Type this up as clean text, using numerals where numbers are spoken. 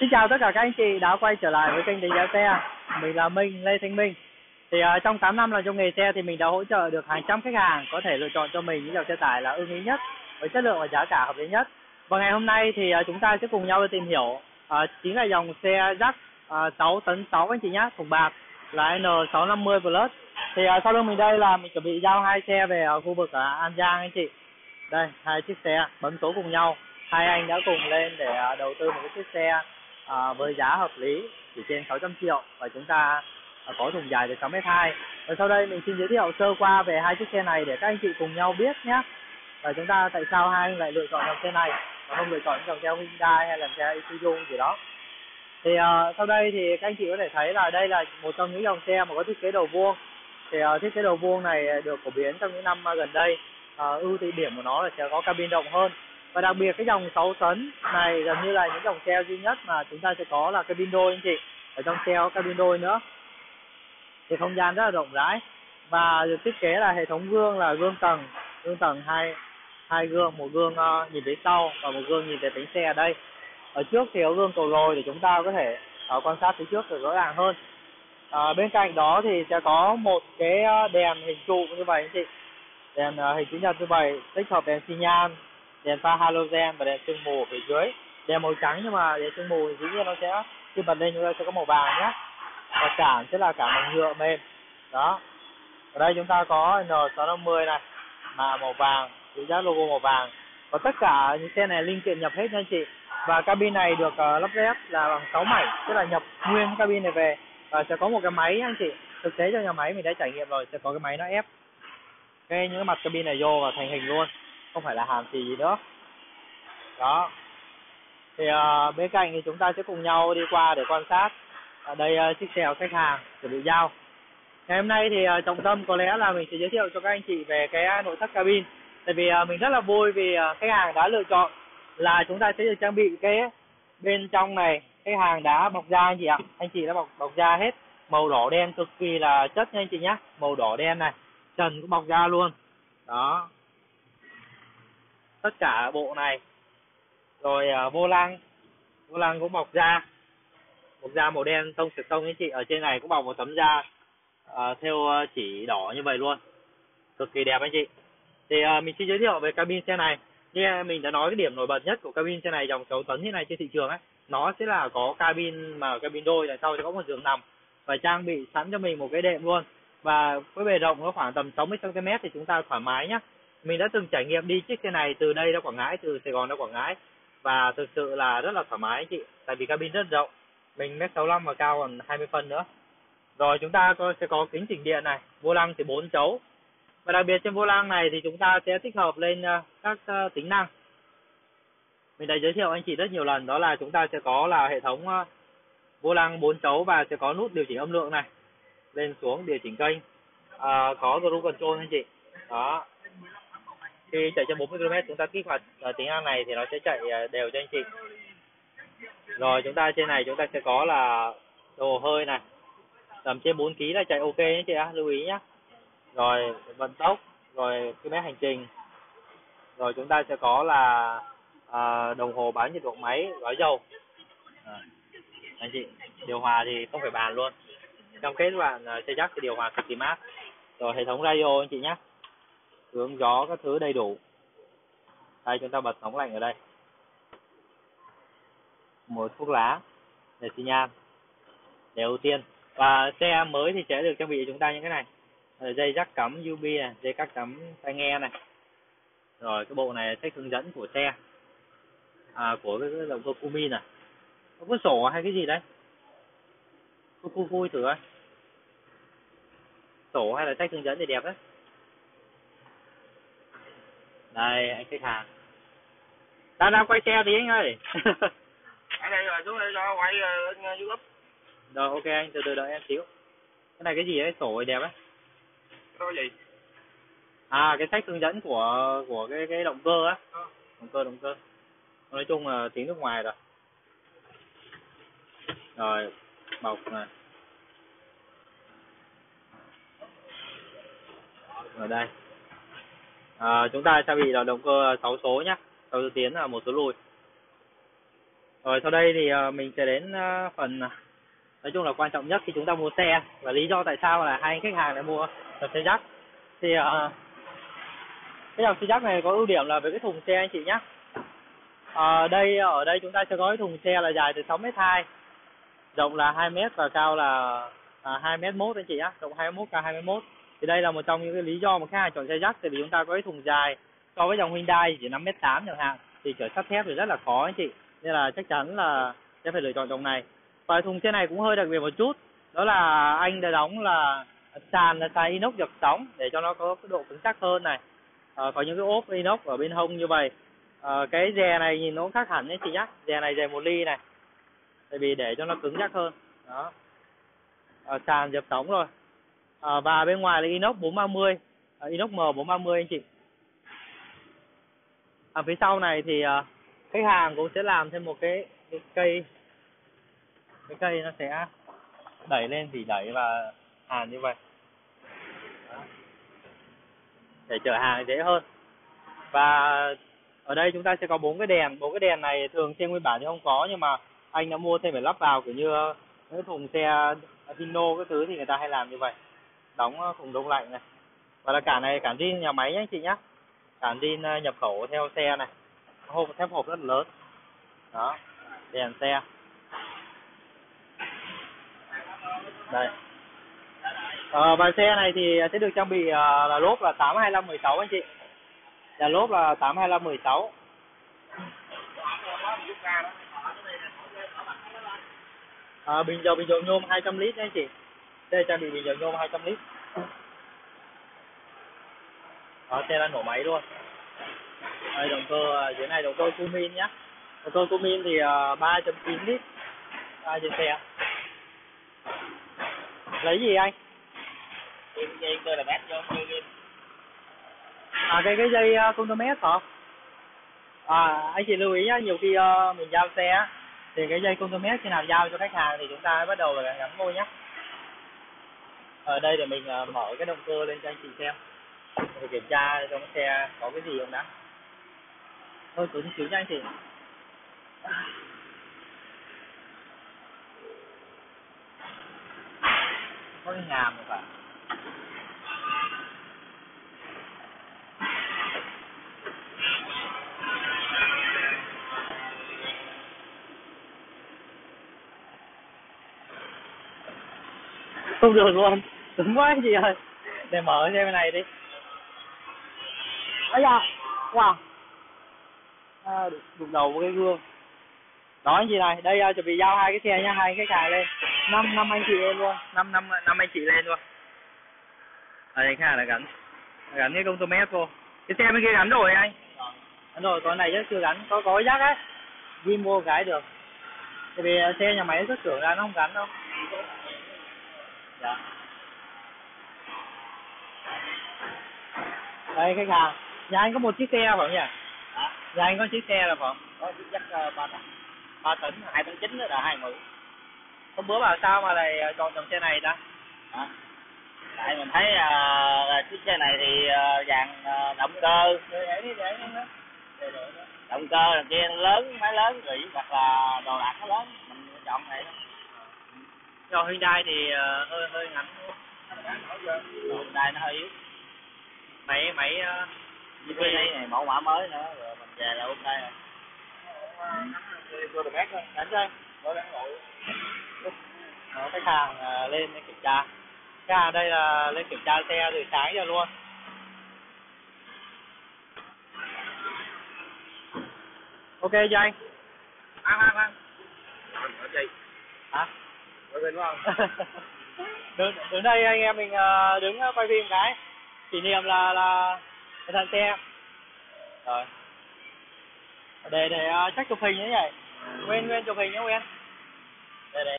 Xin chào tất cả các anh chị đã quay trở lại với kênh đánh giá xe. Mình là Lê Thanh Minh. Trong 8 năm làm trong nghề xe thì mình đã hỗ trợ được hàng trăm khách hàng có thể lựa chọn cho mình những dòng xe tải là ưng ý nhất với chất lượng và giá cả hợp lý nhất. Và ngày hôm nay thì chúng ta sẽ cùng nhau đi tìm hiểu chính là dòng xe Jac 6 tấn 6 anh chị nhé, thùng bạc là N650 Plus. Sau lưng mình đây là mình chuẩn bị giao hai xe về khu vực An Giang anh chị. Đây, hai chiếc xe bấm số cùng nhau. Hai anh đã cùng lên để đầu tư một cái chiếc xe với giá hợp lý chỉ trên 600 triệu và chúng ta có thùng dài từ 6m2. Và sau đây mình xin giới thiệu sơ qua về hai chiếc xe này để các anh chị cùng nhau biết nhé. Và chúng ta tại sao hai anh lại lựa chọn dòng xe này và không lựa chọn dòng xe Hyundai hay là xe Isuzu gì đó. Sau đây thì các anh chị có thể thấy là đây là một trong những dòng xe mà có thiết kế đầu vuông. Thiết kế đầu vuông này được phổ biến trong những năm gần đây. Ưu điểm của nó là sẽ có cabin rộng hơn. Và đặc biệt cái dòng 6 tấn này gần như là những dòng xe duy nhất mà chúng ta sẽ có là cabin đôi anh chị. Ở trong xe có cabin đôi nữa. Thì không gian rất là rộng rãi. Và được thiết kế là hệ thống gương là gương tầng hai gương, một gương nhìn phía sau và một gương nhìn về bánh xe ở đây. Ở trước thì có gương cầu lồi để chúng ta có thể quan sát phía trước được rõ ràng hơn. Bên cạnh đó thì sẽ có một cái đèn hình trụ như vậy anh chị. Đèn hình chữ nhật như vậy, tích hợp đèn xi nhan, đèn pha halogen và đèn sương mù ở phía dưới. Đèn màu trắng nhưng mà đèn sương mù thì dĩ nhiên nó sẽ khi bật lên chúng ta sẽ có màu vàng nhé. Và cản sẽ là cản bằng nhựa mềm. Đó. Ở đây chúng ta có N650 này, mà màu vàng, chữ giác logo màu vàng. Và tất cả những xe này linh kiện nhập hết nha anh chị. Và cabin này được lắp ghép là bằng 6 mảnh, tức là nhập nguyên cabin này về. Và sẽ có một cái máy anh chị. Thực tế cho nhà máy mình đã trải nghiệm rồi, sẽ có cái máy nó ép những cái mặt cabin này vô và thành hình luôn, không phải là hàn xì gì nữa. Đó. Bên cạnh thì chúng ta sẽ cùng nhau đi qua để quan sát. Ở đây chiếc xe của khách hàng chuẩn bị giao. Ngày hôm nay thì trọng tâm có lẽ là mình sẽ giới thiệu cho các anh chị về cái nội thất cabin. Tại vì mình rất là vui vì khách hàng đã lựa chọn là chúng ta sẽ được trang bị cái bên trong này. Khách hàng đã bọc da anh chị ạ. Anh chị đã bọc da hết. Màu đỏ đen cực kỳ là chất nha anh chị nhé. Màu đỏ đen này. Trần cũng bọc da luôn. Đó. Tất cả bộ này. Rồi vô lăng cũng bọc da. Bọc da màu đen tông xịt tông anh chị. Ở trên này cũng bọc một tấm da theo chỉ đỏ như vậy luôn. Cực kỳ đẹp anh chị. Mình xin giới thiệu về cabin xe này. Như mình đã nói cái điểm nổi bật nhất của cabin xe này dòng 6 tấn như này trên thị trường ấy, nó sẽ là có cabin đôi, đằng sau sẽ có một giường nằm và trang bị sẵn cho mình một cái đệm luôn. Và với bề rộng nó khoảng tầm 60 cm thì chúng ta thoải mái nhá. Mình đã từng trải nghiệm đi chiếc xe này từ đây ra Quảng Ngãi, từ Sài Gòn ra Quảng Ngãi và thực sự là rất là thoải mái anh chị, tại vì cabin rất rộng. Mình 1m65 và cao còn 20 phân nữa. Rồi chúng ta sẽ có kính chỉnh điện này, vô lăng thì 4 chấu. Và đặc biệt trên vô lăng này thì chúng ta sẽ tích hợp lên các tính năng. Mình đã giới thiệu anh chị rất nhiều lần, đó là chúng ta sẽ có là hệ thống vô lăng 4 chấu và sẽ có nút điều chỉnh âm lượng này, lên xuống điều chỉnh kênh, có cruise control anh chị. Đó. Khi chạy trên 40 km chúng ta kích hoạt tính năng này thì nó sẽ chạy đều cho anh chị. Rồi chúng ta trên này chúng ta sẽ có là đồ hơi này, tầm trên 4 kg là chạy ok nhé chị ạ, lưu ý nhé. Rồi vận tốc, rồi km hành trình. Rồi chúng ta sẽ có là đồng hồ báo nhiệt độ máy, gói dầu. Anh chị, điều hòa thì không phải bàn luôn. Trong kết bạn xe Jac thì điều hòa cực kỳ mát. Rồi hệ thống radio anh chị nhé. Hướng gió các thứ đầy đủ. Đây chúng ta bật nóng lạnh ở đây. Một thuốc lá để xi nhan để ưu tiên. Và xe mới thì sẽ được trang bị cho chúng ta những cái này. Dây jack cắm USB này, dây cáp cắm tai nghe này. Rồi cái bộ này là sách hướng dẫn của xe. Của cái động cơ Cummins này. Có sổ hay cái gì đấy? Vui thử coi. Sổ hay là sách hướng dẫn thì đẹp đấy. Đây anh khách hàng. Đang quay xe tí anh ơi. Ở đây rồi xuống đây cho quay lên YouTube. Rồi ok anh, từ từ đợi em xíu. Cái này cái gì đấy, sổ đẹp ấy. Cái gì? Cái sách hướng dẫn của cái động cơ á. Động cơ. Nói chung là tiếng nước ngoài rồi. Rồi bọc này. Ở đây. Chúng ta trang bị là động cơ 6 số nhá. 6 số tiến là 1 số lùi. Rồi sau đây thì mình sẽ đến phần nói chung là quan trọng nhất khi chúng ta mua xe, và lý do tại sao là hai khách hàng lại mua dòng xe Jac. Thì cái dòng xe Jac này có ưu điểm là về cái thùng xe anh chị nhé. Ở đây chúng ta sẽ có cái thùng xe là dài từ 6m2, rộng là 2m và cao là 2m1 anh chị nhé, rộng 2m1 cao 2m1. Thì đây là một trong những cái lý do mà khách hàng chọn xe Jac, tại vì chúng ta có cái thùng dài, so với dòng Hyundai chỉ 5m8 chẳng hạn thì chở sắt thép thì rất là khó anh chị, nên là chắc chắn là sẽ phải lựa chọn dòng này. Và thùng xe này cũng hơi đặc biệt một chút, đó là anh đã đóng là sàn inox dập sóng để cho nó có cái độ cứng chắc hơn này. Có những cái ốp inox ở bên hông như vậy. Cái dè này nhìn nó khác hẳn đấy chị nhá, dè này dè 1 ly này, tại vì để cho nó cứng chắc hơn đó. Sàn dập sóng rồi. Và bên ngoài là inox 430, inox M430 anh chị. Phía sau này thì khách hàng cũng sẽ làm thêm một cái cây nó sẽ đẩy lên thì đẩy và hàn như vậy đó, để chở hàng dễ hơn. Và ở đây chúng ta sẽ có 4 cái đèn này thường xe nguyên bản thì không có, nhưng mà anh đã mua thêm phải lắp vào, kiểu như cái thùng xe Hino cái thứ thì người ta hay làm như vậy, đóng thùng đông lạnh này. Và là cản zin nhà máy nhé anh chị nhé, cản zin nhập khẩu theo xe này, thép hộp rất lớn đó, đèn xe đây. Và xe này thì sẽ được trang bị là lốp là 825/16 anh chị, là lốp là 825/16. Bình dầu nhôm 200 lít đấy anh chị, đây trang bị bình dầu nhôm 200 lít đó, xe đang nổ máy luôn. Đây động cơ dưới này động cơ Cummins nhá, động cơ Cummins thì 3.9 lít trên xe. Lấy gì anh? Dây cơ là mét vô game. Cái dây contomet hả? Anh chị lưu ý nhá, nhiều khi mình giao xe thì cái dây contomet khi nào giao cho khách hàng thì chúng ta bắt đầu là gắn thôi nhá. Ở đây để mình mở cái động cơ lên cho anh chị xem, để kiểm tra trong xe có cái gì không đã. Thôi cứng xíu nha anh chị. Có cái ngàm rồi phải. Không được luôn, cứng quá anh chị ơi. Để mở xe bên này đi. Ây da, wow. Đụng đầu với cái gương. Đó anh chị này, đây chuẩn bị giao hai cái xe nha, hai khách hàng lên. Năm anh chị lên luôn, năm anh chị lên luôn. Đây khách hàng là gắn cái contomet vô. Cái xe bên kia gắn rồi anh. Gắn rồi, con này chắc chưa gắn, có cái jack ấy. Ghi mua cái được. Tại vì xe nhà máy xuất xưởng ra nó không gắn đâu. Dạ. Đây khách hàng, nhà anh có một chiếc xe phải không nhỉ? Nhà anh có chiếc xe là phải không? Có chiếc Jac 3 tấn. 3 tấn, 2 tấn 9 đó là 2 mười. hôm bữa bảo sao mà lại chọn dòng xe này ta? Tại mình thấy chiếc xe này thì dàn động cơ, Để đi nữa. động cơ là kia lớn, máy lớn rỉ hoặc là đồ đạc nó lớn, mình chọn này đó. Cho Hyundai thì hơi ngắn. Hyundai nó hơi yếu. Máy Cái này mẫu mã mới nữa, rồi mình về là ok rồi. Tôi được mét thôi, gắn cho anh. Đó, khách hàng lên kiểm tra. Khách hàng đây là lên kiểm tra xe từ sáng giờ luôn. Ok cho anh. Ăn. Ở gì? Hả? Ở bên đúng không? Đứng đây anh em mình đứng quay phim cái kỷ niệm là thần xe. Rồi. Để chắc chụp hình như vậy. Nguyên chụp hình nhé Nguyên.